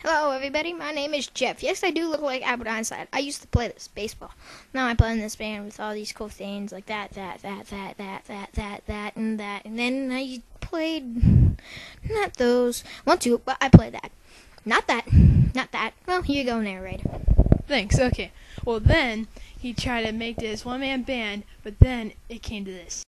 Hello, everybody. My name is Jeff. Yes, I do look like Albert Einstein. I used to play this baseball. Now I play in this band with all these cool things like that, and that. And then I played not those. Want to, but I play that. Not that. Not that. Well, here you go, narrator. Thanks, okay. Well, then he tried to make this one-man band, but then it came to this.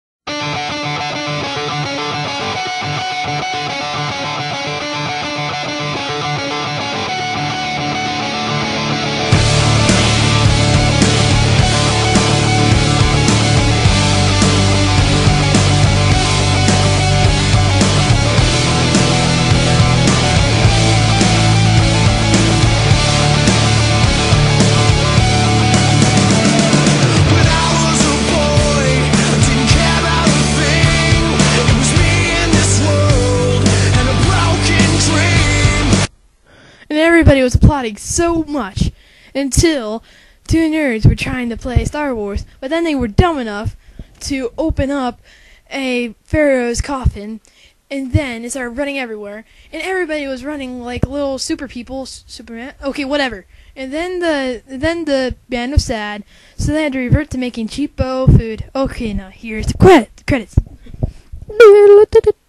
And everybody was applauding so much until two nerds were trying to play Star Wars, but then they were dumb enough to open up a pharaoh's coffin, and then it started running everywhere, and everybody was running like little super people, Superman, okay, whatever. And then the band was sad, so they had to revert to making cheapo food. Okay, now here's the credits.